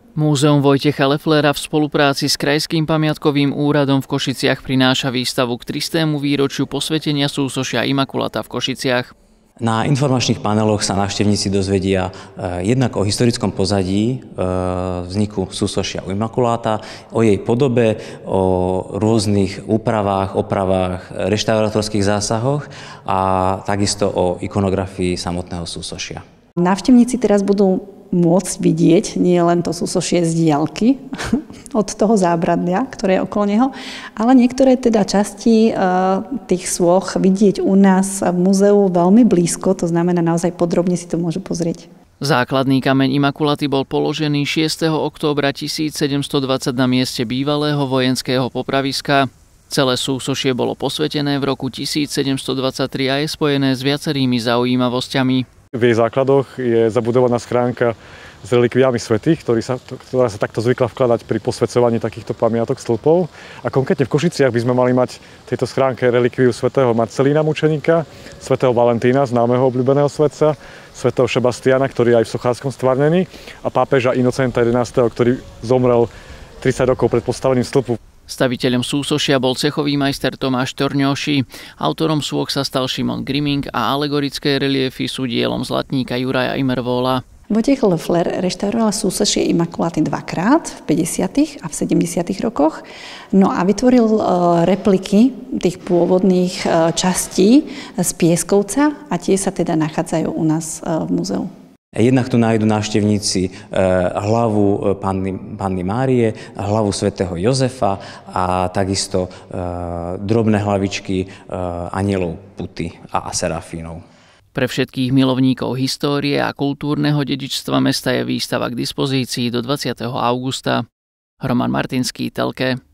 Múzeum Vojtecha Lefflera v spolupráci s Krajským pamiatkovým úradom v Košiciach prináša výstavu k 300. výročiu posvetenia súsošia Imakulata v Košiciach. Na informačných paneloch sa návštevníci dozvedia jednak o historickom pozadí vzniku súsošia Imakuláta, o jej podobe, o rôznych úpravách, opravách, reštaurátorských zásahoch a takisto o ikonografii samotného súsošia. Návštevníci teraz budú môcť vidieť nie len to súsošie z diaľky od toho zábradlia, ktoré je okolo neho, ale niektoré teda časti tých sôch vidieť u nás v múzeu veľmi blízko, to znamená naozaj podrobne si to môžu pozrieť. Základný kameň Immakulaty bol položený 6. októbra 1720 na mieste bývalého vojenského popraviska. Celé súsošie bolo posvetené v roku 1723 a je spojené s viacerými zaujímavosťami. V jej základoch je zabudovaná schránka s relikviami svätých, ktorá sa takto zvykla vkladať pri posväcovaní takýchto pamiatok stĺpov. A konkrétne v Košiciach by sme mali mať v tejto schránke relikviu svätého Marcelína mučeníka, svätého Valentína, známeho obľúbeného svätca, svätého Šebastiána, ktorý je aj v sochárskom stvárnení, a pápeža Inocenta XI, ktorý zomrel 30 rokov pred postavením stĺpu. Staviteľom súsošia bol cechový majster Tomáš Torňoši, autorom sôch sa stal Šimon Griming a alegorické reliefy sú dielom zlatníka Juraja Immerwahla. Vojtech Leffler reštauroval súsošie Immaculaty dvakrát, v 50. a v 70. rokoch. No a vytvoril repliky tých pôvodných častí z Pieskovca a tie sa teda nachádzajú u nás v múzeu. Jednak tu nájdu návštevníci hlavu Panny Márie, hlavu svätého Jozefa a takisto drobné hlavičky anielov Puty a Serafínov. Pre všetkých milovníkov histórie a kultúrneho dedičstva mesta je výstava k dispozícii do 20. augusta. Roman Martinský, Telke.